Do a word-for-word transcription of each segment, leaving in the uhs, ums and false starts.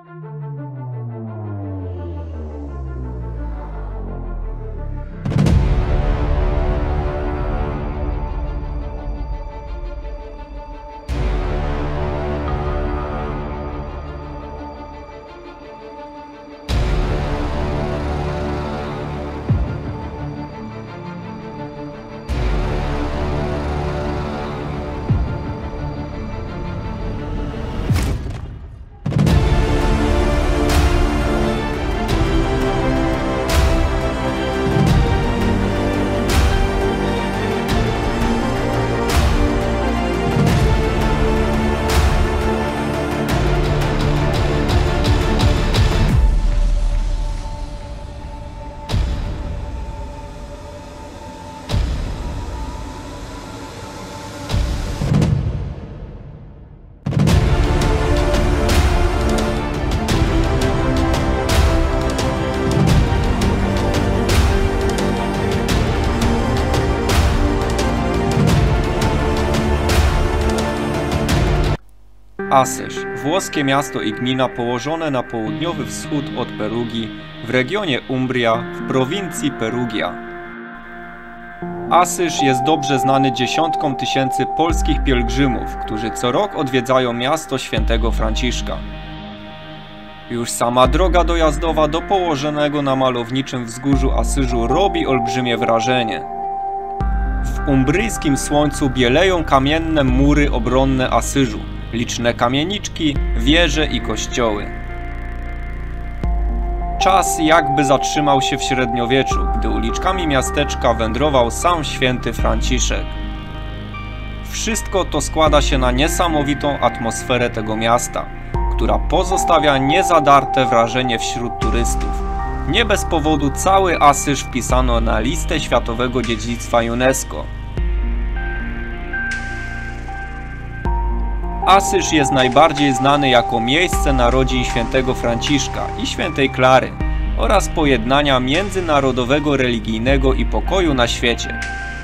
Asyż, włoskie miasto i gmina położone na południowy wschód od Perugi, w regionie Umbria, w prowincji Perugia. Asyż jest dobrze znany dziesiątkom tysięcy polskich pielgrzymów, którzy co rok odwiedzają miasto świętego Franciszka. Już sama droga dojazdowa do położonego na malowniczym wzgórzu Asyżu robi olbrzymie wrażenie. W umbryjskim słońcu bieleją kamienne mury obronne Asyżu, liczne kamieniczki, wieże i kościoły. Czas jakby zatrzymał się w średniowieczu, gdy uliczkami miasteczka wędrował sam święty Franciszek. Wszystko to składa się na niesamowitą atmosferę tego miasta, która pozostawia niezadarte wrażenie wśród turystów. Nie bez powodu cały Asyż wpisano na listę Światowego Dziedzictwa UNESCO. Asyż jest najbardziej znany jako miejsce narodzin świętego Franciszka i świętej Klary oraz pojednania międzynarodowego, religijnego i pokoju na świecie.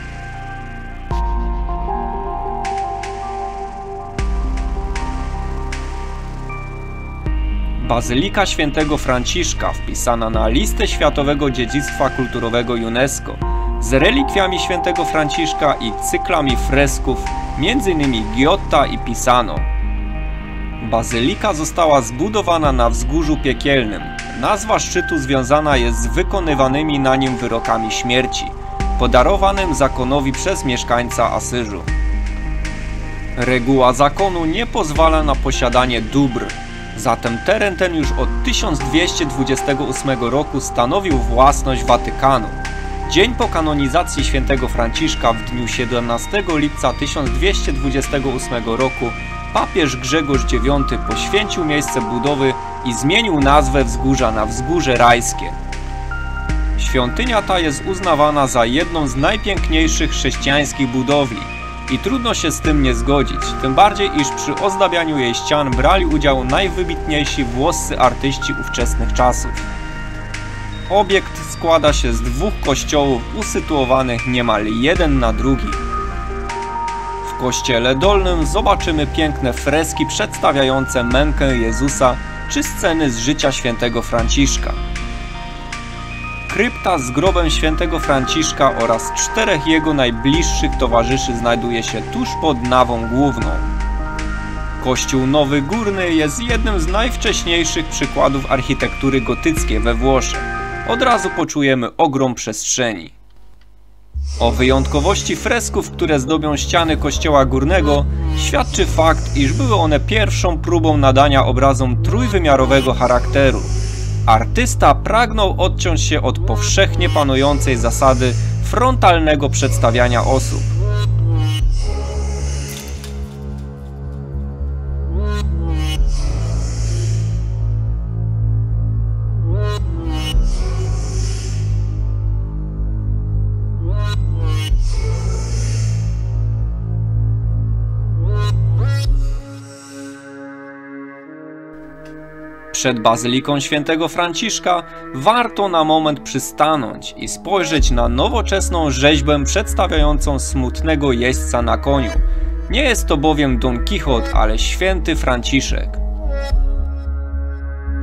Bazylika świętego Franciszka wpisana na listę Światowego Dziedzictwa Kulturowego UNESCO z relikwiami świętego Franciszka i cyklami fresków, między innymi Giotta i Pisano. Bazylika została zbudowana na wzgórzu piekielnym. Nazwa szczytu związana jest z wykonywanymi na nim wyrokami śmierci, podarowanym zakonowi przez mieszkańca Asyżu. Reguła zakonu nie pozwala na posiadanie dóbr, zatem teren ten już od tysiąc dwieście dwudziestego ósmego roku stanowił własność Watykanu. Dzień po kanonizacji świętego Franciszka w dniu siedemnastego lipca tysiąc dwieście dwudziestego ósmego roku papież Grzegorz dziewiąty poświęcił miejsce budowy i zmienił nazwę wzgórza na Wzgórze Rajskie. Świątynia ta jest uznawana za jedną z najpiękniejszych chrześcijańskich budowli i trudno się z tym nie zgodzić, tym bardziej iż przy ozdabianiu jej ścian brali udział najwybitniejsi włoscy artyści ówczesnych czasów. Obiekt składa się z dwóch kościołów usytuowanych niemal jeden na drugi. W kościele dolnym zobaczymy piękne freski przedstawiające mękę Jezusa czy sceny z życia świętego Franciszka. Krypta z grobem świętego Franciszka oraz czterech jego najbliższych towarzyszy znajduje się tuż pod nawą główną. Kościół Nowy Górny jest jednym z najwcześniejszych przykładów architektury gotyckiej we Włoszech. Od razu poczujemy ogrom przestrzeni. O wyjątkowości fresków, które zdobią ściany kościoła górnego, świadczy fakt, iż były one pierwszą próbą nadania obrazom trójwymiarowego charakteru. Artysta pragnął odciąć się od powszechnie panującej zasady frontalnego przedstawiania osób. Przed Bazyliką Świętego Franciszka warto na moment przystanąć i spojrzeć na nowoczesną rzeźbę przedstawiającą smutnego jeźdźca na koniu. Nie jest to bowiem Don Quixote, ale święty Franciszek.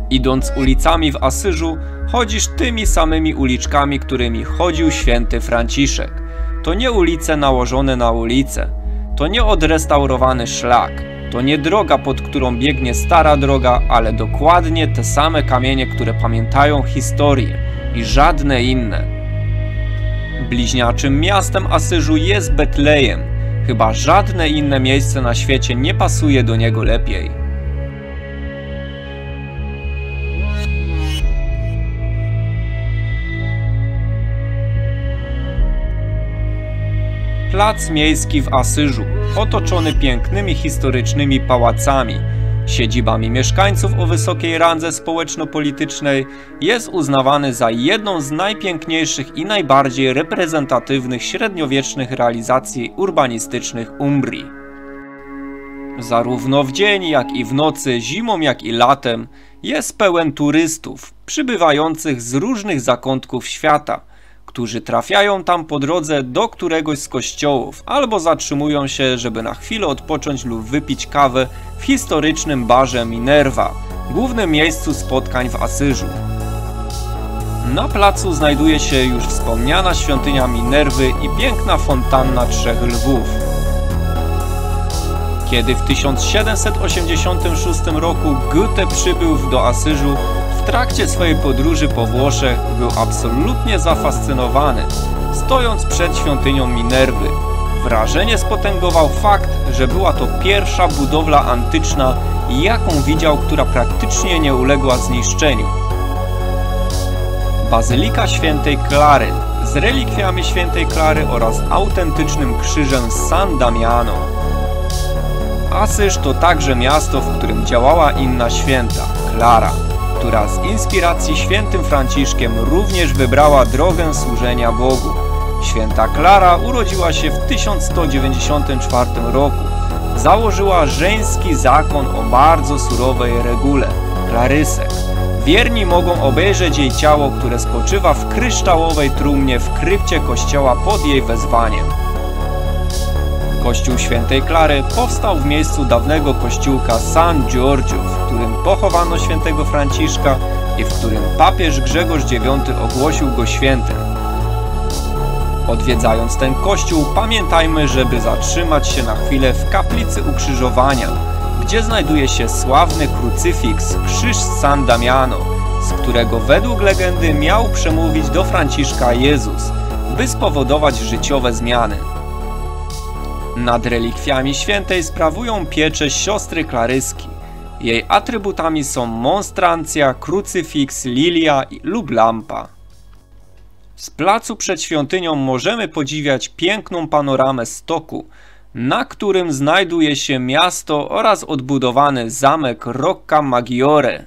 Idąc ulicami w Asyżu, chodzisz tymi samymi uliczkami, którymi chodził święty Franciszek. To nie ulice nałożone na ulice, to nie odrestaurowany szlak, to nie droga, pod którą biegnie stara droga, ale dokładnie te same kamienie, które pamiętają historię i żadne inne. Bliźniaczym miastem Asyżu jest Betlejem, chyba żadne inne miejsce na świecie nie pasuje do niego lepiej. Plac miejski w Asyżu, otoczony pięknymi historycznymi pałacami, siedzibami mieszkańców o wysokiej randze społeczno-politycznej, jest uznawany za jedną z najpiękniejszych i najbardziej reprezentatywnych średniowiecznych realizacji urbanistycznych Umbrii. Zarówno w dzień, jak i w nocy, zimą, jak i latem jest pełen turystów przybywających z różnych zakątków świata, którzy trafiają tam po drodze do któregoś z kościołów albo zatrzymują się, żeby na chwilę odpocząć lub wypić kawę w historycznym barze Minerva, głównym miejscu spotkań w Asyżu. Na placu znajduje się już wspomniana świątynia Minerwy i piękna fontanna Trzech Lwów. Kiedy w tysiąc siedemset osiemdziesiątym szóstym roku Goethe przybył do Asyżu, w trakcie swojej podróży po Włoszech był absolutnie zafascynowany, stojąc przed świątynią Minerwy. Wrażenie spotęgował fakt, że była to pierwsza budowla antyczna, jaką widział, która praktycznie nie uległa zniszczeniu. Bazylika Świętej Klary z relikwiami Świętej Klary oraz autentycznym krzyżem z San Damiano. Asyż to także miasto, w którym działała inna święta, Klara, która z inspiracji świętym Franciszkiem również wybrała drogę służenia Bogu. Święta Klara urodziła się w tysiąc sto dziewięćdziesiątym czwartym roku. Założyła żeński zakon o bardzo surowej regule, klarysek. Wierni mogą obejrzeć jej ciało, które spoczywa w kryształowej trumnie w krypcie kościoła pod jej wezwaniem. Kościół Świętej Klary powstał w miejscu dawnego kościółka San Giorgio, w którym pochowano świętego Franciszka i w którym papież Grzegorz dziewiąty ogłosił go świętym. Odwiedzając ten kościół, pamiętajmy, żeby zatrzymać się na chwilę w kaplicy Ukrzyżowania, gdzie znajduje się sławny krucyfiks, krzyż z San Damiano, z którego według legendy miał przemówić do Franciszka Jezus, by spowodować życiowe zmiany. Nad relikwiami świętej sprawują pieczę siostry Klaryski. Jej atrybutami są monstrancja, krucyfiks, lilia lub lampa. Z placu przed świątynią możemy podziwiać piękną panoramę stoku, na którym znajduje się miasto oraz odbudowany zamek Rocca Maggiore.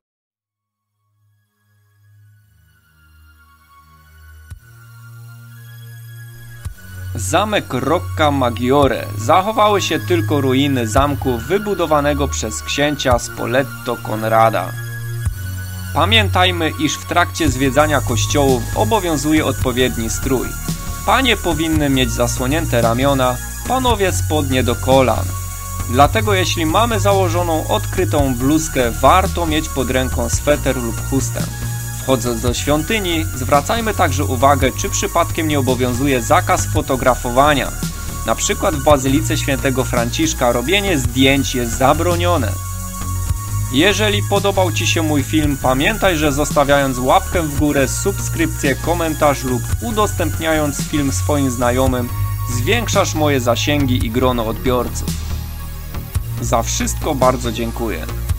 Zamek Rocca Maggiore zachowały się tylko ruiny zamku wybudowanego przez księcia Spoleto Konrada. Pamiętajmy, iż w trakcie zwiedzania kościołów obowiązuje odpowiedni strój. Panie powinny mieć zasłonięte ramiona, panowie spodnie do kolan. Dlatego jeśli mamy założoną odkrytą bluzkę, warto mieć pod ręką sweter lub chustę. Wchodząc do świątyni, zwracajmy także uwagę, czy przypadkiem nie obowiązuje zakaz fotografowania. Na przykład w Bazylice Świętego Franciszka robienie zdjęć jest zabronione. Jeżeli podobał Ci się mój film, pamiętaj, że zostawiając łapkę w górę, subskrypcję, komentarz lub udostępniając film swoim znajomym, zwiększasz moje zasięgi i grono odbiorców. Za wszystko bardzo dziękuję.